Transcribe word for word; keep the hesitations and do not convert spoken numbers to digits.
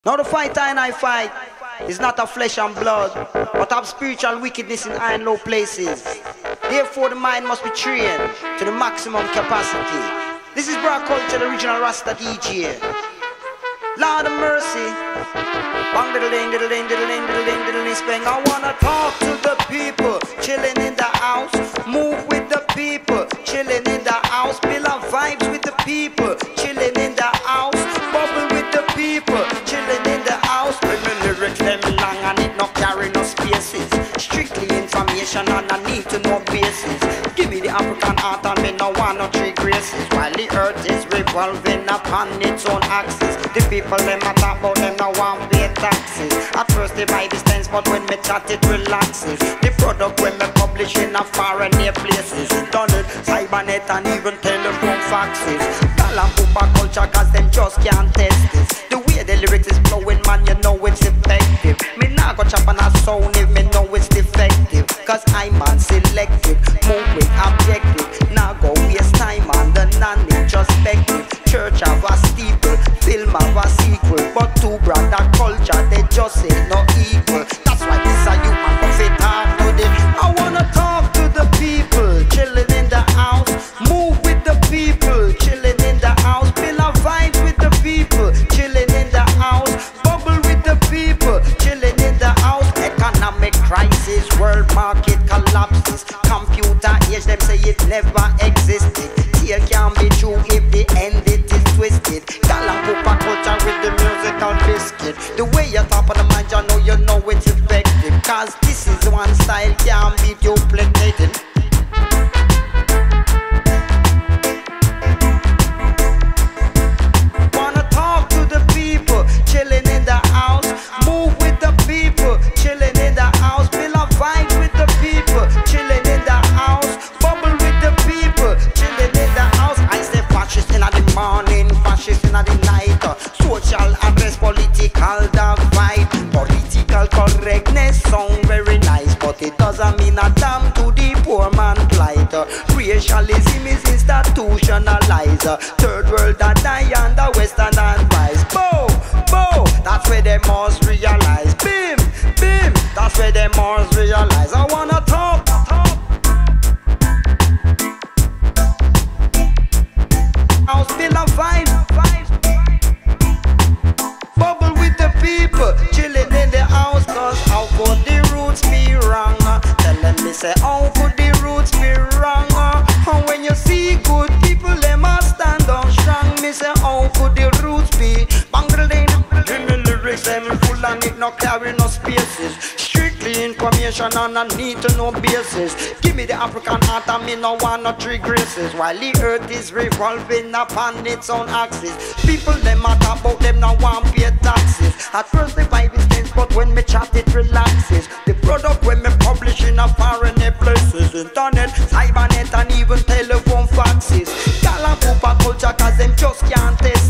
Now the fight I and I fight is not of flesh and blood, but of spiritual wickedness in high and low places. Therefore the mind must be trained to the maximum capacity. This is Broad Culture, the original Rasta D J. Lord of mercy. Bang diddle ding diddle ding diddle ding diddle ding diddle ding spang. I wanna talk to the people, chilling in the house. Move with the people, chilling in the house. Build up vibes with the people, chilling in the house. Bubble with the people, chilling in the house. When the lyrics them long and it not carry no spaces. Strictly information and I need to know basis. Give me the African art and me no want no three graces. While the earth is revolving upon its own axis. The people them a talk about them no want pay taxes. At first they buy this tense, but when me chat it relaxes. The product when me publish in a foreign near places. Internet, Cybernet and even telephone faxes. Call and Poopa culture cause them just can't test this. The way the lyrics is flowing man you know it's effective. Me nah go chop on a sound if me know it's defective. Cause I'm man selective, move with objective. Now go waste time on the non-introspective. Church have a steeple, film have a sequel. But two brother culture they just ain't no equal. That's why this a you man go fit talk to them. I wanna talk to the people, chilling in the house. Move with the people, chilling in the house. Build a vibes with the people, chilling in the house. Bubble with the people, chilling in the house. Economic crisis, world market collapses. Computer age, them say it never existed. Here can be true if the end it is twisted. Call and Poopa culture with the musical biscuit. The way you top on the mind, you know you know it's effective. Cause this is one style can't be duplicated. Wanna talk to the people, chilling in the house. Move with the people, chilling in the house. Build a vibe with the people, chilling in the house. Bubble with the people, chilling in the house. I say fascist in the morning, fascist in the night. Social address, political dog fight. Political correctness sound very nice, but it doesn't mean a damn to the poor man plight. Racialism is institutionalized. Third world that die and the western advice. Bow, bow, that's where they must realize. Bim, bim, that's where they must realize. I wanna talk, talk. House build a vibe, vibe. Bubble with the people, chilling in the house. Cause how could the roots be wrong? Tell them me say how could the roots be wrong? And when you see good people, they must stand on strong. Me say how could the roots be? Bangling, give me lyrics, them full and it no carry no spaces. Strictly information and I need to know basis. Give me the African art and me no want no three graces. While the earth is revolving upon its own axis. People them a talk about them no want pay taxes. At first the vibe is tense, but when me chat it relaxes. The product when me publish in a foreign places. Internet, Cybernet and even telephone faxes. Call and Poopa culture cause them just can't test